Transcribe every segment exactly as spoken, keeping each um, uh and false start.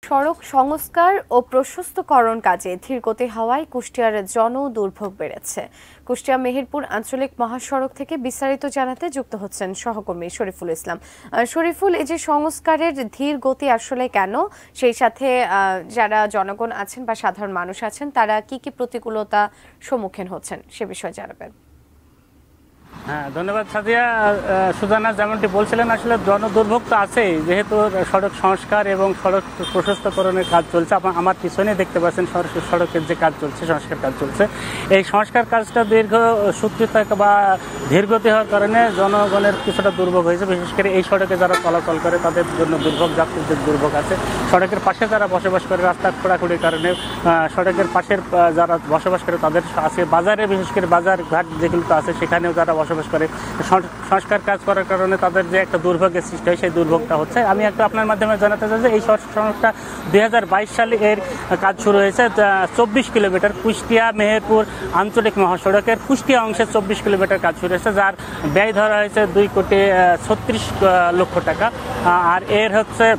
সড়ক সংস্কার ও প্রশস্তকরণ কাজে ধীরগতি হওয়ায় কুষ্টিয়ার জন দুর্ভোগ বেড়েছে। কুষ্টিয়া মেহেরপুর আঞ্চলিক মহাসড়ক থেকে বিস্তারিত জানাতে যুক্ত হচ্ছেন সহকর্মী শরীফুল ইসলাম। শরীফুল, এই যে সংস্কারের ধীর গতি আসলে কেন, সেই সাথে যারা জনগণ আছেন বা সাধারণ মানুষ আছেন তারা কি কি প্রতিকূলতা সম্মুখীন হচ্ছেন সে বিষয়ে জানাবেন। হ্যাঁ, ধন্যবাদ সাদিয়া। সুজানা যেমনটি বলছিলেন, আসলে জনদুর্ভোগ তো আছেই, যেহেতু সড়ক সংস্কার এবং সড়ক প্রশস্তকরণের কাজ চলছে। আমার পিছনে দেখতে পাচ্ছেন সড়কের যে কাজ চলছে, সংস্কার কাজ চলছে। এই সংস্কার কাজটা দীর্ঘ সূত্রিত বা ধীরগতি হওয়ার কারণে জনগণের কিছুটা দুর্ভোগ হয়েছে। বিশেষ করে এই সড়কে যারা চলাচল করে তাদের জন্য দুর্ভোগ, যাত্রীদের দুর্ভোগ আছে। সড়কের পাশে যারা বসবাস করে, রাস্তার খোঁড়াখুড়ির কারণে সড়কের পাশের যারা বসবাস করে তাদের আছে। বাজারে, বিশেষ করে বাজার ঘাট যেগুলো আছে সেখানেও যারা বসবাস করে, সংস্কার কাজ করার কারণে তাদের যে একটা দুর্ভোগের সৃষ্টি হয়, সেই দুর্ভোগটা হচ্ছে। আমি একটু আপনার মাধ্যমে জানাতে চাই যে এই সড়কটা দুই হাজার বাইশ সালে এর কাজ শুরু হয়েছে। চব্বিশ কিলোমিটার কুষ্টিয়া মেহেরপুর আঞ্চলিক মহাসড়কের কুষ্টিয়া অংশে চব্বিশ কিলোমিটার কাজ শুরু হয়েছে, যার ব্যয় ধরা হয়েছে দুই কোটি ছত্রিশ লক্ষ টাকা। আর এর হচ্ছে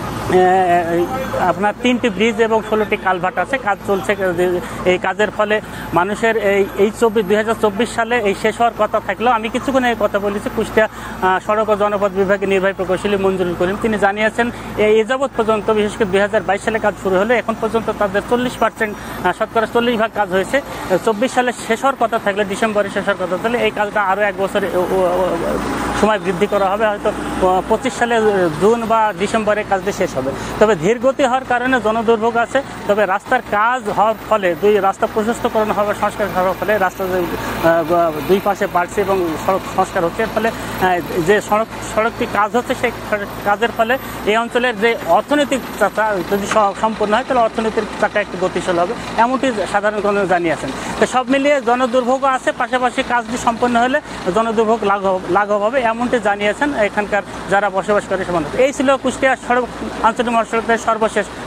আপনার তিনটি ব্রিজ এবং ষোলোটি কালভার্ট আছে, কাজ চলছে। এই কাজের ফলে মানুষের এই এই চব্বিশ দুই হাজার চব্বিশ সালে এই শেষ হওয়ার কথা থাকলেও আমি কিছুক্ষণ এই কথা বলেছি কুষ্টিয়া সড়ক ও জনপথ বিভাগের নির্বাহী প্রকৌশলী মঞ্জুরুল করিম। তিনি জানিয়েছেন এই যাবৎ পর্যন্ত, বিশেষ করে দুই হাজার বাইশ সালে কাজ শুরু হলে এখন পর্যন্ত তাদের চল্লিশ পার্সেন্ট শতকরা চল্লিশ ভাগ কাজ হয়েছে। চব্বিশ সালে শেষ হওয়ার কথা থাকলে, ডিসেম্বরে শেষ হওয়ার কথা থাকলে এই কাজটা আরও এক বছর সময় বৃদ্ধি করা হবে। হয়তো পঁচিশ সালে জুন বা ডিসেম্বরে কাজটি শেষ হবে। তবে ধীরগতি হওয়ার কারণে জনদুর্ভোগ আছে। তবে রাস্তার কাজ হওয়ার ফলে, দুই রাস্তা প্রশস্তকরণ হওয়ার সংস্কার হওয়ার ফলে রাস্তা দুই পাশে বাড়ছে এবং সড়ক সংস্কার হচ্ছে। এর ফলে যে সড়ক সড়কটি কাজ হচ্ছে, সেই কাজের ফলে এই অঞ্চলের যে অর্থনৈতিক চাকা যদি সম্পূর্ণ হয় তাহলে অর্থনৈতিক চাকা একটু গতিশীল হবে, এমনটি সাধারণ জনগণ জানিয়েছেন। তো সব মিলিয়ে জনদুর্ভোগও আছে, পাশাপাশি কাজটি সম্পন্ন হলে জনদুর্ভোগ লাঘব লাঘব হবে, এমনটি জানিয়েছেন এখানকার যারা বসবাস করে সে মানুষ। এই ছিল কুষ্টিয়া সড়ক আঞ্চলিক মহাসড়কের সর্বশেষ